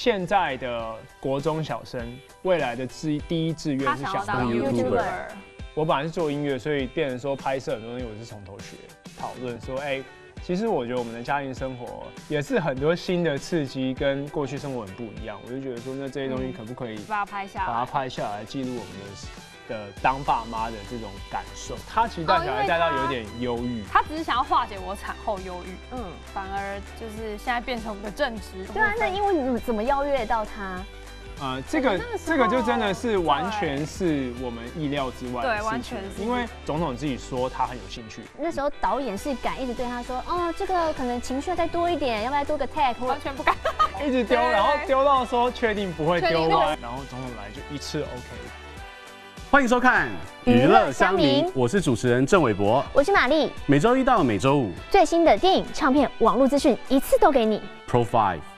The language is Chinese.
现在的国中小生未来的第一志愿是想当 YouTuber。我本来是做音乐，所以变成说拍摄的东西我是从头学，讨论说，其实我觉得我们的家庭生活也是很多新的刺激，跟过去生活很不一样。我就觉得说，那这些东西可不可以把它拍下来， 记录我们的当爸妈的这种感受？他其实带小孩带到有点忧郁， 他只是想要化解我产后忧郁，反而就是现在变成我们的正职。 对啊，那因为你怎么邀约到他？ 这个就真的是完全是我们意料之外的事情， 对，完全是。 因为总统自己说他很有兴趣。 那时候导演是敢一直对他说，这个可能情绪要再多一点，要不要多个 tag？ 完全不敢， 一直丢，然后丢到说确定不会丢歪，然后总统来就一次 OK。 欢迎收看《娱乐乡民》，我是主持人郑伟博， 我是玛丽。 每周一到每周五， 最新的电影、唱片、网络资讯一次都给你。 Pro5。